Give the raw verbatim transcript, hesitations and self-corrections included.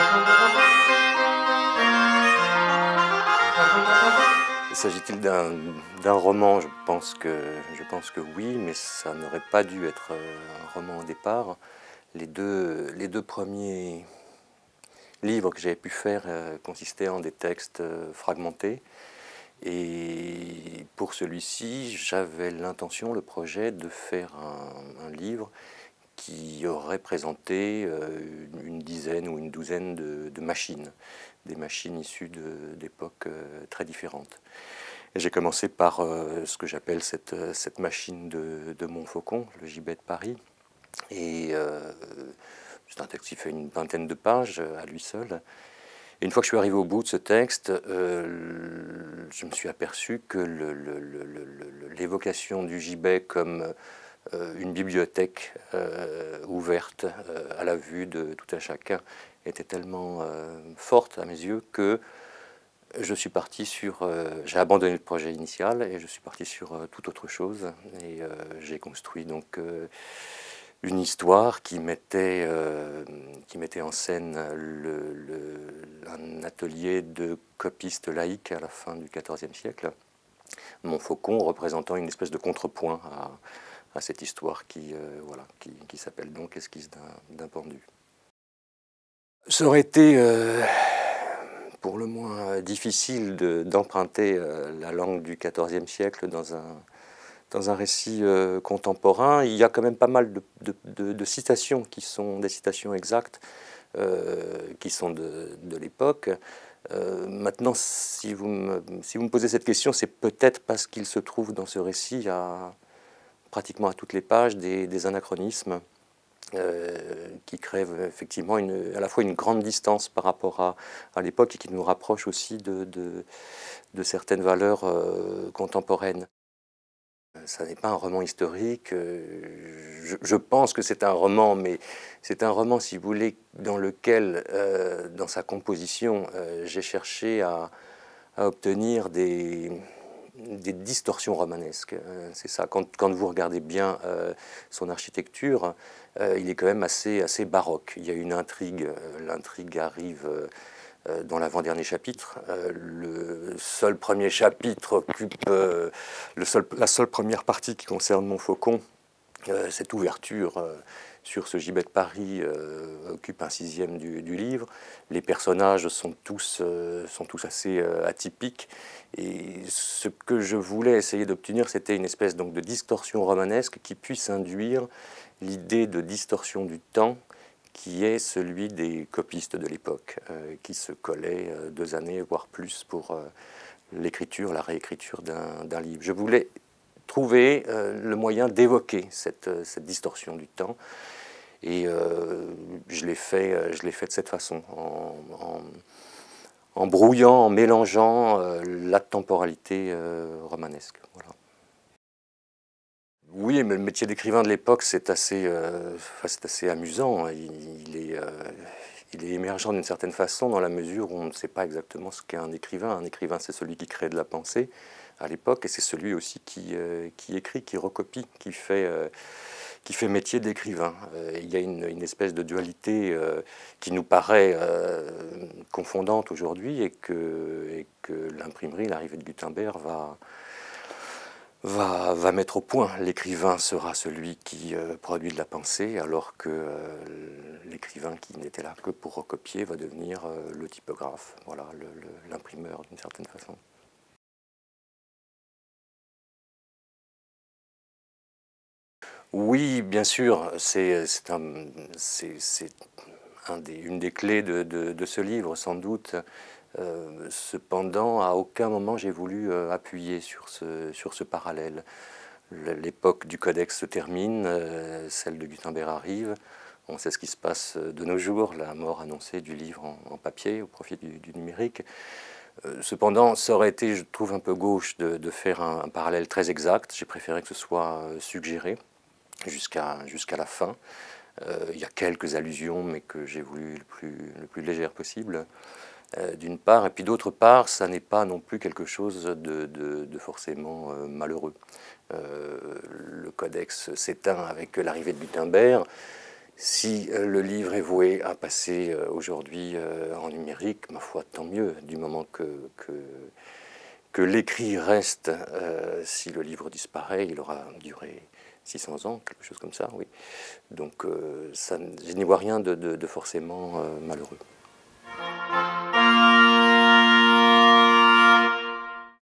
S'agit-il d'un d'un roman? Je pense que, je pense que oui, mais ça n'aurait pas dû être un roman au départ. Les deux, les deux premiers livres que j'avais pu faire euh, consistaient en des textes euh, fragmentés. Et pour celui-ci, j'avais l'intention, le projet de faire un, un livre qui aurait présenté euh, une, une dizaine ou une douzaine de, de machines, des machines issues d'époques euh, très différentes. J'ai commencé par euh, ce que j'appelle cette, cette machine de, de Montfaucon, le gibet de Paris. Et euh, c'est un texte qui fait une vingtaine de pages à lui seul. Et une fois que je suis arrivé au bout de ce texte, euh, je me suis aperçu que l'évocation du gibet comme euh, une bibliothèque euh, ouverte euh, à la vue de tout un chacun était tellement euh, forte à mes yeux que je suis parti sur, euh, j'ai abandonné le projet initial et je suis parti sur euh, toute autre chose. Et euh, j'ai construit donc euh, une histoire qui mettait, euh, qui mettait en scène le, le, un atelier de copistes laïcs à la fin du quatorzième siècle. Montfaucon représentant une espèce de contrepoint à, à cette histoire qui, euh, voilà, qui, qui s'appelle donc Esquisse d'un pendu. Ça aurait été euh, pour le moins difficile d'emprunter de, euh, la langue du quatorzième siècle dans un, dans un récit euh, contemporain. Il y a quand même pas mal de, de, de, de citations qui sont des citations exactes, euh, qui sont de, de l'époque. Euh, maintenant, si vous, me, si vous me posez cette question, c'est peut-être parce qu'il se trouve dans ce récit, à, pratiquement à toutes les pages, des, des anachronismes. Euh, qui crée effectivement une, à la fois une grande distance par rapport à, à l'époque et qui nous rapproche aussi de, de, de certaines valeurs euh, contemporaines. Ça n'est pas un roman historique, euh, je, je pense que c'est un roman, mais c'est un roman, si vous voulez, dans lequel, euh, dans sa composition, euh, j'ai cherché à, à obtenir des, des distorsions romanesques. C'est ça, quand, quand vous regardez bien euh, son architecture, euh, il est quand même assez, assez baroque. Il y a une intrigue, euh, l'intrigue arrive euh, dans l'avant-dernier chapitre. Euh, le seul premier chapitre occupe, euh, le seul, la seule première partie qui concerne Montfaucon, euh, cette ouverture euh, sur ce gibet de Paris euh, occupe un sixième du, du livre. Les personnages sont tous, euh, sont tous assez euh, atypiques. Et ce que je voulais essayer d'obtenir, c'était une espèce donc, de distorsion romanesque qui puisse induire l'idée de distorsion du temps qui est celui des copistes de l'époque, euh, qui se collaient euh, deux années, voire plus, pour euh, l'écriture, la réécriture d'un livre. Je voulais trouver euh, le moyen d'évoquer cette, cette distorsion du temps. Et euh, je l'ai fait, je l'ai fait de cette façon, en, en, en brouillant, en mélangeant euh, la temporalité euh, romanesque. Voilà. Oui, mais le métier d'écrivain de l'époque, c'est assez, euh, c'est assez amusant. Il, il, est, euh, il est émergent d'une certaine façon dans la mesure où on ne sait pas exactement ce qu'est un écrivain. Un écrivain, c'est celui qui crée de la pensée à l'époque, et c'est celui aussi qui, euh, qui écrit, qui recopie, qui fait, euh, qui fait métier d'écrivain. Euh, il y a une, une espèce de dualité euh, qui nous paraît euh, confondante aujourd'hui et que, et que l'imprimerie, l'arrivée de Gutenberg, va, va, va mettre au point. L'écrivain sera celui qui euh, produit de la pensée, alors que euh, l'écrivain qui n'était là que pour recopier va devenir euh, le typographe, voilà, l'imprimeur d'une certaine façon. Oui, bien sûr, c'est un, un des, une des clés de, de, de ce livre, sans doute. Euh, cependant, à aucun moment j'ai voulu euh, appuyer sur ce, sur ce parallèle. L'époque du codex se termine, euh, celle de Gutenberg arrive. On sait ce qui se passe de nos jours, la mort annoncée du livre en, en papier au profit du, du numérique. Euh, cependant, ça aurait été, je trouve, un peu gauche de, de faire un, un parallèle très exact. J'ai préféré que ce soit euh, suggéré jusqu'à jusqu'à la fin. Euh, il y a quelques allusions, mais que j'ai voulu le plus, le plus légère possible, euh, d'une part. Et puis d'autre part, ça n'est pas non plus quelque chose de, de, de forcément euh, malheureux. Euh, le codex s'éteint avec l'arrivée de Gutenberg. Si euh, le livre est voué à passer euh, aujourd'hui euh, en numérique, ma foi, tant mieux, du moment que, que, que l'écrit reste. Euh, si le livre disparaît, il aura duré six cents ans, quelque chose comme ça, oui. Donc euh, ça, je n'y vois rien de, de, de forcément euh, malheureux.